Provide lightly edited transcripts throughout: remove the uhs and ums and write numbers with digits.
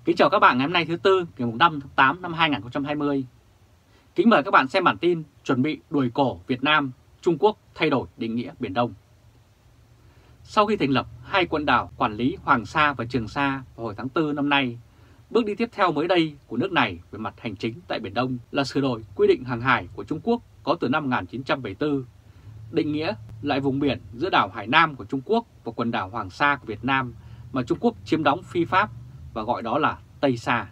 Kính chào các bạn ngày hôm nay thứ Tư, ngày 5 tháng 8 năm 2020. Kính mời các bạn xem bản tin chuẩn bị đuổi cổ Việt Nam, Trung Quốc thay đổi định nghĩa Biển Đông. Sau khi thành lập hai quần đảo quản lý Hoàng Sa và Trường Sa vào hồi tháng 4 năm nay, bước đi tiếp theo mới đây của nước này về mặt hành chính tại Biển Đông là sửa đổi quy định hàng hải của Trung Quốc có từ năm 1974, định nghĩa lại vùng biển giữa đảo Hải Nam của Trung Quốc và quần đảo Hoàng Sa của Việt Nam mà Trung Quốc chiếm đóng phi pháp và gọi đó là Tây Sa.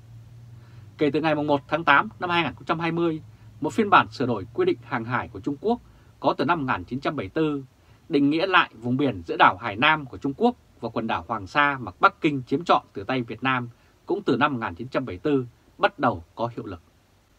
Kể từ ngày 1 tháng 8 năm 2020, một phiên bản sửa đổi quy định hàng hải của Trung Quốc có từ năm 1974 định nghĩa lại vùng biển giữa đảo Hải Nam của Trung Quốc và quần đảo Hoàng Sa mà Bắc Kinh chiếm trọn từ tay Việt Nam cũng từ năm 1974 bắt đầu có hiệu lực.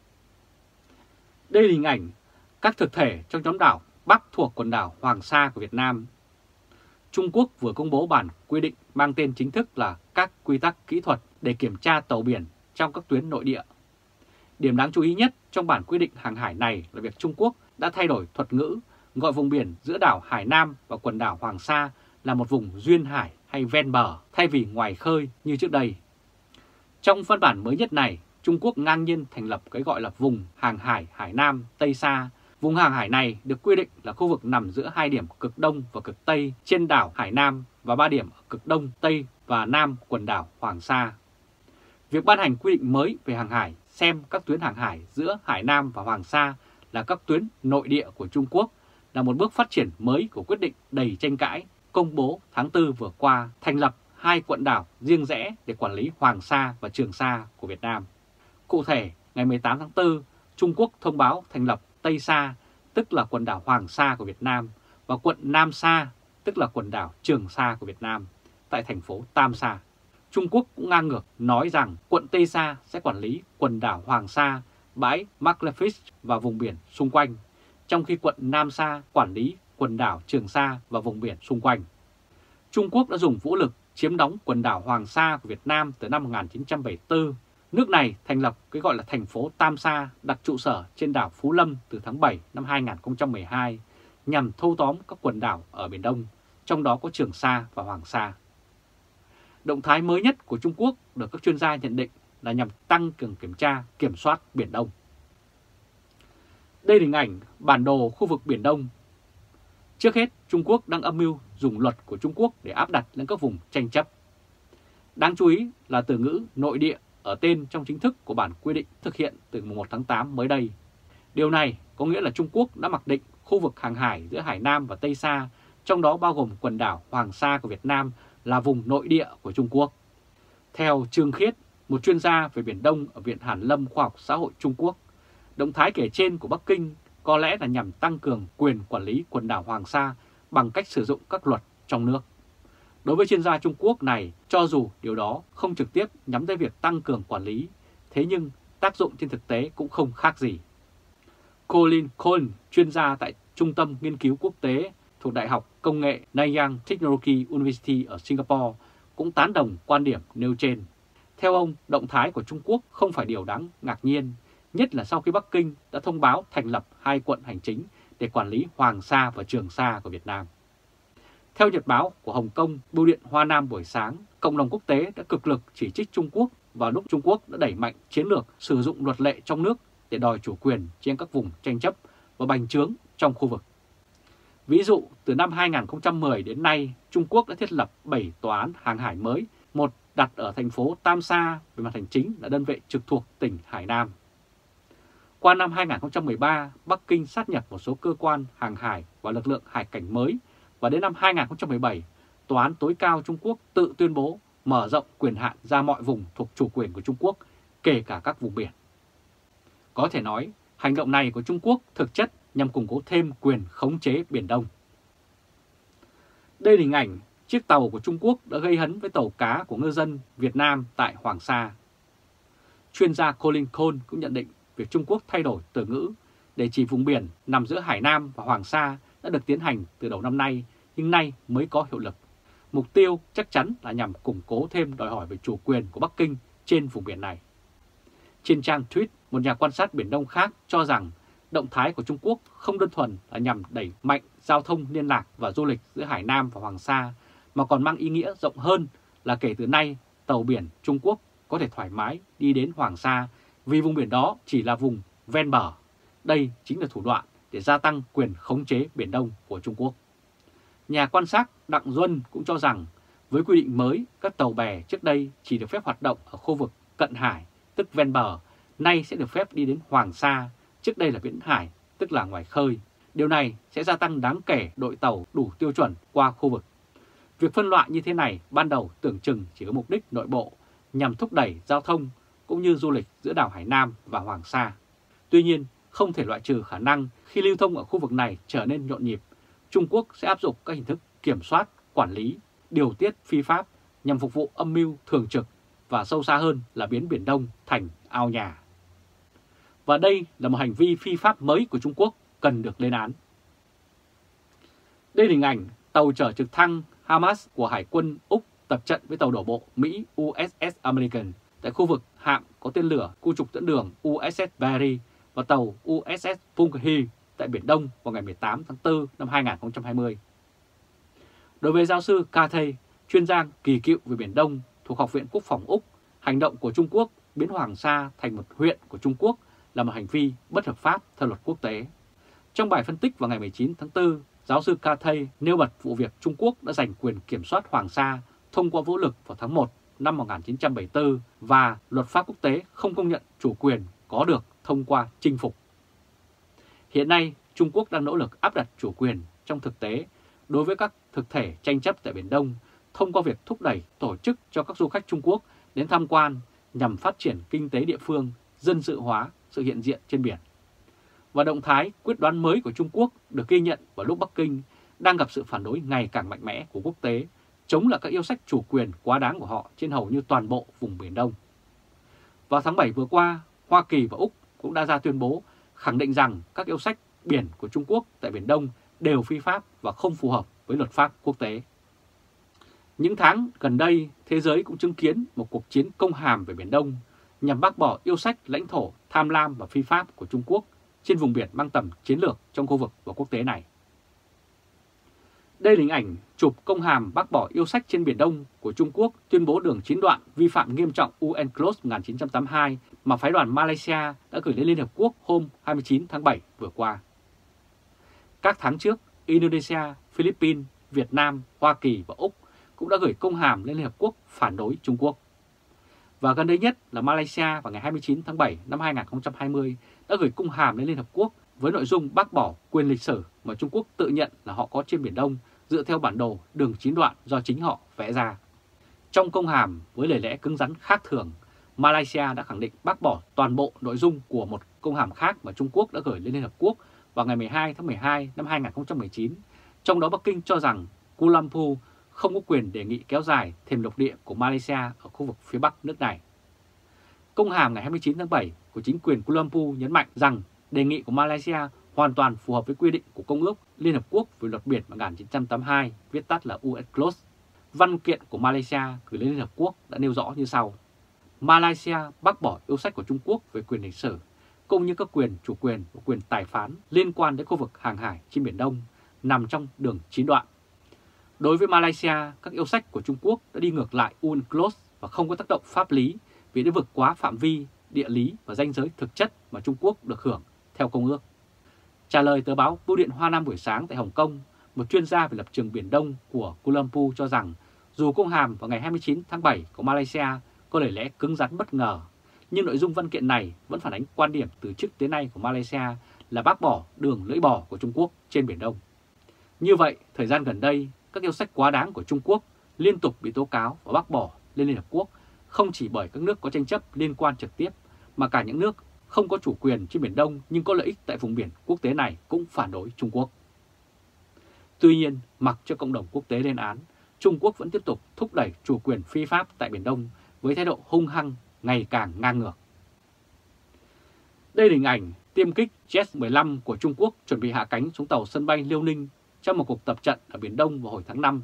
Đây là hình ảnh các thực thể trong nhóm đảo Bắc thuộc quần đảo Hoàng Sa của Việt Nam. Trung Quốc vừa công bố bản quy định mang tên chính thức là các quy tắc kỹ thuật để kiểm tra tàu biển trong các tuyến nội địa. Điểm đáng chú ý nhất trong bản quy định hàng hải này là việc Trung Quốc đã thay đổi thuật ngữ gọi vùng biển giữa đảo Hải Nam và quần đảo Hoàng Sa là một vùng duyên hải hay ven bờ thay vì ngoài khơi như trước đây. Trong văn bản mới nhất này, Trung Quốc ngang nhiên thành lập cái gọi là vùng hàng hải Hải Nam Tây Sa. Vùng hàng hải này được quy định là khu vực nằm giữa hai điểm cực Đông và cực Tây trên đảo Hải Nam và 3 điểm ở cực Đông, Tây và Nam quần đảo Hoàng Sa. Việc ban hành quy định mới về hàng hải xem các tuyến hàng hải giữa Hải Nam và Hoàng Sa là các tuyến nội địa của Trung Quốc là một bước phát triển mới của quyết định đầy tranh cãi công bố tháng 4 vừa qua thành lập hai quần đảo riêng rẽ để quản lý Hoàng Sa và Trường Sa của Việt Nam. Cụ thể, ngày 18 tháng 4, Trung Quốc thông báo thành lập Tây Sa, tức là quần đảo Hoàng Sa của Việt Nam, và quận Nam Sa, tức là quần đảo Trường Sa của Việt Nam, tại thành phố Tam Sa. Trung Quốc cũng ngang ngược nói rằng quận Tây Sa sẽ quản lý quần đảo Hoàng Sa, bãi Malefice và vùng biển xung quanh, trong khi quận Nam Sa quản lý quần đảo Trường Sa và vùng biển xung quanh. Trung Quốc đã dùng vũ lực chiếm đóng quần đảo Hoàng Sa của Việt Nam từ năm 1974. Nước này thành lập cái gọi là thành phố Tam Sa đặt trụ sở trên đảo Phú Lâm từ tháng 7 năm 2012 nhằm thâu tóm các quần đảo ở Biển Đông, trong đó có Trường Sa và Hoàng Sa. Động thái mới nhất của Trung Quốc được các chuyên gia nhận định là nhằm tăng cường kiểm tra, kiểm soát Biển Đông. Đây là hình ảnh bản đồ khu vực Biển Đông. Trước hết, Trung Quốc đang âm mưu dùng luật của Trung Quốc để áp đặt lên các vùng tranh chấp. Đáng chú ý là từ ngữ nội địa ở tên trong chính thức của bản quy định thực hiện từ 1 tháng 8 mới đây. Điều này có nghĩa là Trung Quốc đã mặc định khu vực hàng hải giữa Hải Nam và Tây Sa, trong đó bao gồm quần đảo Hoàng Sa của Việt Nam, là vùng nội địa của Trung Quốc. Theo Trương Khiết, một chuyên gia về Biển Đông ở Viện Hàn lâm Khoa học Xã hội Trung Quốc, động thái kể trên của Bắc Kinh có lẽ là nhằm tăng cường quyền quản lý quần đảo Hoàng Sa bằng cách sử dụng các luật trong nước. Đối với chuyên gia Trung Quốc này, cho dù điều đó không trực tiếp nhắm tới việc tăng cường quản lý, thế nhưng tác dụng trên thực tế cũng không khác gì. Colin Cohen, chuyên gia tại Trung tâm Nghiên cứu Quốc tế thuộc Đại học Công nghệ Nanyang Technology University ở Singapore, cũng tán đồng quan điểm nêu trên. Theo ông, động thái của Trung Quốc không phải điều đáng ngạc nhiên, nhất là sau khi Bắc Kinh đã thông báo thành lập hai quận hành chính để quản lý Hoàng Sa và Trường Sa của Việt Nam. Theo nhật báo của Hồng Kông, Bưu điện Hoa Nam buổi sáng, cộng đồng quốc tế đã cực lực chỉ trích Trung Quốc vào lúc Trung Quốc đã đẩy mạnh chiến lược sử dụng luật lệ trong nước để đòi chủ quyền trên các vùng tranh chấp và bành trướng trong khu vực. Ví dụ, từ năm 2010 đến nay, Trung Quốc đã thiết lập 7 tòa án hàng hải mới, một đặt ở thành phố Tam Sa về mặt hành chính là đơn vị trực thuộc tỉnh Hải Nam. Qua năm 2013, Bắc Kinh sát nhập một số cơ quan hàng hải và lực lượng hải cảnh mới, và đến năm 2017, Tòa án tối cao Trung Quốc tự tuyên bố mở rộng quyền hạn ra mọi vùng thuộc chủ quyền của Trung Quốc, kể cả các vùng biển. Có thể nói, hành động này của Trung Quốc thực chất nhằm củng cố thêm quyền khống chế Biển Đông. Đây là hình ảnh chiếc tàu của Trung Quốc đã gây hấn với tàu cá của ngư dân Việt Nam tại Hoàng Sa. Chuyên gia Colin Cohen cũng nhận định việc Trung Quốc thay đổi từ ngữ để chỉ vùng biển nằm giữa Hải Nam và Hoàng Sa đã được tiến hành từ đầu năm nay, nhưng nay mới có hiệu lực. Mục tiêu chắc chắn là nhằm củng cố thêm đòi hỏi về chủ quyền của Bắc Kinh trên vùng biển này. Trên trang tweet, một nhà quan sát Biển Đông khác cho rằng động thái của Trung Quốc không đơn thuần là nhằm đẩy mạnh giao thông liên lạc và du lịch giữa Hải Nam và Hoàng Sa, mà còn mang ý nghĩa rộng hơn là kể từ nay tàu biển Trung Quốc có thể thoải mái đi đến Hoàng Sa vì vùng biển đó chỉ là vùng ven bờ. Đây chính là thủ đoạn để gia tăng quyền khống chế Biển Đông của Trung Quốc. Nhà quan sát Đặng Duân cũng cho rằng với quy định mới, các tàu bè trước đây chỉ được phép hoạt động ở khu vực cận hải, tức ven bờ, nay sẽ được phép đi đến Hoàng Sa, trước đây là viễn hải, tức là ngoài khơi. Điều này sẽ gia tăng đáng kể đội tàu đủ tiêu chuẩn qua khu vực. Việc phân loại như thế này ban đầu tưởng chừng chỉ có mục đích nội bộ nhằm thúc đẩy giao thông cũng như du lịch giữa đảo Hải Nam và Hoàng Sa. Tuy nhiên, không thể loại trừ khả năng khi lưu thông ở khu vực này trở nên nhộn nhịp, Trung Quốc sẽ áp dụng các hình thức kiểm soát, quản lý, điều tiết phi pháp nhằm phục vụ âm mưu thường trực và sâu xa hơn là biến Biển Đông thành ao nhà. Và đây là một hành vi phi pháp mới của Trung Quốc cần được lên án. Đây là hình ảnh tàu chở trực thăng HIMARS của Hải quân Úc tập trận với tàu đổ bộ Mỹ USS American tại khu vực hạm có tên lửa khu trục dẫn đường USS Barry và tàu USS Punkhee tại Biển Đông vào ngày 18 tháng 4 năm 2020. Đối với giáo sư Cathay, chuyên gia kỳ cựu về Biển Đông thuộc Học viện Quốc phòng Úc, hành động của Trung Quốc biến Hoàng Sa thành một huyện của Trung Quốc là một hành vi bất hợp pháp theo luật quốc tế. Trong bài phân tích vào ngày 19 tháng 4, giáo sư Cathay nêu bật vụ việc Trung Quốc đã giành quyền kiểm soát Hoàng Sa thông qua vũ lực vào tháng 1 năm 1974 và luật pháp quốc tế không công nhận chủ quyền có được thông qua chinh phục. Hiện nay, Trung Quốc đang nỗ lực áp đặt chủ quyền trong thực tế đối với các thực thể tranh chấp tại Biển Đông thông qua việc thúc đẩy tổ chức cho các du khách Trung Quốc đến tham quan nhằm phát triển kinh tế địa phương, dân sự hóa sự hiện diện trên biển. Và động thái quyết đoán mới của Trung Quốc được ghi nhận vào lúc Bắc Kinh đang gặp sự phản đối ngày càng mạnh mẽ của quốc tế, chống lại các yêu sách chủ quyền quá đáng của họ trên hầu như toàn bộ vùng Biển Đông. Vào tháng 7 vừa qua, Hoa Kỳ và Úc cũng đã ra tuyên bố khẳng định rằng các yêu sách biển của Trung Quốc tại Biển Đông đều phi pháp và không phù hợp với luật pháp quốc tế. Những tháng gần đây, thế giới cũng chứng kiến một cuộc chiến công hàm về Biển Đông nhằm bác bỏ yêu sách lãnh thổ tham lam và phi pháp của Trung Quốc trên vùng biển mang tầm chiến lược trong khu vực và quốc tế này. Đây là hình ảnh chụp công hàm bác bỏ yêu sách trên Biển Đông của Trung Quốc tuyên bố đường chín đoạn vi phạm nghiêm trọng UNCLOS 1982 mà phái đoàn Malaysia đã gửi lên Liên Hợp Quốc hôm 29 tháng 7 vừa qua. Các tháng trước, Indonesia, Philippines, Việt Nam, Hoa Kỳ và Úc cũng đã gửi công hàm lên Liên Hợp Quốc phản đối Trung Quốc. Và gần đây nhất là Malaysia vào ngày 29 tháng 7 năm 2020 đã gửi công hàm lên Liên Hợp Quốc với nội dung bác bỏ quyền lịch sử mà Trung Quốc tự nhận là họ có trên Biển Đông dựa theo bản đồ đường chín đoạn do chính họ vẽ ra. Trong công hàm với lời lẽ cứng rắn khác thường, Malaysia đã khẳng định bác bỏ toàn bộ nội dung của một công hàm khác mà Trung Quốc đã gửi lên Liên Hợp Quốc vào ngày 12 tháng 12 năm 2019, trong đó Bắc Kinh cho rằng Kuala Lumpur không có quyền đề nghị kéo dài thềm lục địa của Malaysia ở khu vực phía Bắc nước này. Công hàm ngày 29 tháng 7 của chính quyền Kuala Lumpur nhấn mạnh rằng đề nghị của Malaysia hoàn toàn phù hợp với quy định của Công ước Liên Hợp Quốc về luật biển 1982, viết tắt là UNCLOS. Văn kiện của Malaysia gửi lên Liên Hợp Quốc đã nêu rõ như sau. Malaysia bác bỏ yêu sách của Trung Quốc về quyền lịch sử, cũng như các quyền chủ quyền và quyền tài phán liên quan đến khu vực hàng hải trên Biển Đông nằm trong đường chín đoạn. Đối với Malaysia, các yêu sách của Trung Quốc đã đi ngược lại UNCLOS và không có tác động pháp lý vì đã vượt quá phạm vi, địa lý và ranh giới thực chất mà Trung Quốc được hưởng theo Công ước. Trả lời tờ báo Bưu điện Hoa Nam buổi sáng tại Hồng Kông, một chuyên gia về lập trường Biển Đông của Kuala Lumpur cho rằng dù công hàm vào ngày 29 tháng 7 của Malaysia có lời lẽ cứng rắn bất ngờ, nhưng nội dung văn kiện này vẫn phản ánh quan điểm từ trước tới nay của Malaysia là bác bỏ đường lưỡi bò của Trung Quốc trên Biển Đông. Như vậy, thời gian gần đây, các yêu sách quá đáng của Trung Quốc liên tục bị tố cáo và bác bỏ lên Liên Hợp Quốc không chỉ bởi các nước có tranh chấp liên quan trực tiếp mà cả những nước không có chủ quyền trên Biển Đông nhưng có lợi ích tại vùng biển quốc tế này cũng phản đối Trung Quốc. Tuy nhiên, mặc cho cộng đồng quốc tế lên án, Trung Quốc vẫn tiếp tục thúc đẩy chủ quyền phi pháp tại Biển Đông với thái độ hung hăng ngày càng ngang ngược. Đây là hình ảnh tiêm kích Jet-15 của Trung Quốc chuẩn bị hạ cánh xuống tàu sân bay Liêu Ninh trong một cuộc tập trận ở Biển Đông vào hồi tháng 5.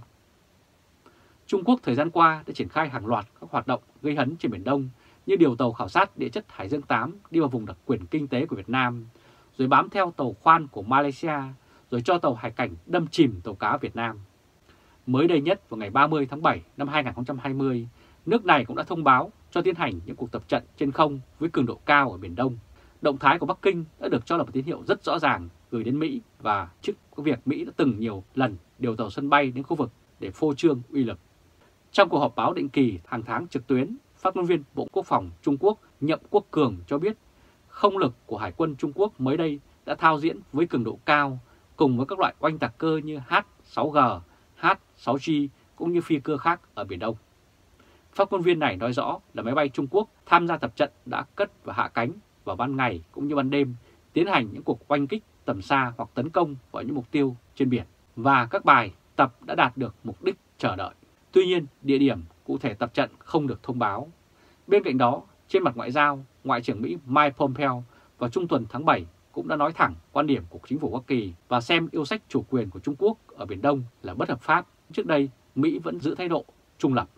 Trung Quốc thời gian qua đã triển khai hàng loạt các hoạt động gây hấn trên Biển Đông như điều tàu khảo sát địa chất Hải Dương 8 đi vào vùng đặc quyền kinh tế của Việt Nam, rồi bám theo tàu khoan của Malaysia, rồi cho tàu hải cảnh đâm chìm tàu cá Việt Nam. Mới đây nhất vào ngày 30 tháng 7 năm 2020, nước này cũng đã thông báo cho tiến hành những cuộc tập trận trên không với cường độ cao ở Biển Đông. Động thái của Bắc Kinh đã được cho là một tín hiệu rất rõ ràng gửi đến Mỹ và trước việc Mỹ đã từng nhiều lần điều tàu sân bay đến khu vực để phô trương uy lực. Trong cuộc họp báo định kỳ hàng tháng trực tuyến, phát ngôn viên Bộ Quốc phòng Trung Quốc Nhậm Quốc Cường cho biết không lực của Hải quân Trung Quốc mới đây đã thao diễn với cường độ cao cùng với các loại oanh tạc cơ như H-6G, H-6G cũng như phi cơ khác ở Biển Đông. Phát ngôn viên này nói rõ là máy bay Trung Quốc tham gia tập trận đã cất và hạ cánh vào ban ngày cũng như ban đêm, tiến hành những cuộc oanh kích tầm xa hoặc tấn công vào những mục tiêu trên biển, và các bài tập đã đạt được mục đích chờ đợi. Tuy nhiên, địa điểm cụ thể tập trận không được thông báo. Bên cạnh đó, trên mặt ngoại giao, Ngoại trưởng Mỹ Mike Pompeo vào trung tuần tháng 7 cũng đã nói thẳng quan điểm của chính phủ Hoa Kỳ và xem yêu sách chủ quyền của Trung Quốc ở Biển Đông là bất hợp pháp. Trước đây, Mỹ vẫn giữ thái độ trung lập.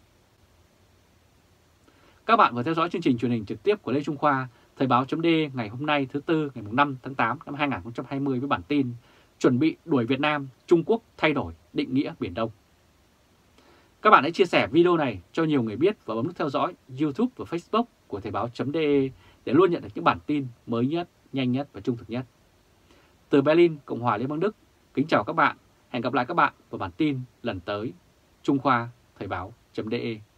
Các bạn vừa theo dõi chương trình truyền hình trực tiếp của Lê Trung Khoa, Thời báo.d ngày hôm nay thứ Tư ngày 5 tháng 8 năm 2020 với bản tin chuẩn bị đuổi Việt Nam, Trung Quốc thay đổi định nghĩa Biển Đông. Các bạn hãy chia sẻ video này cho nhiều người biết và bấm nút theo dõi YouTube và Facebook của Thời báo.de để luôn nhận được những bản tin mới nhất, nhanh nhất và trung thực nhất. Từ Berlin, Cộng hòa Liên bang Đức, kính chào các bạn. Hẹn gặp lại các bạn vào bản tin lần tới. Trung Khoa, Thời báo.de.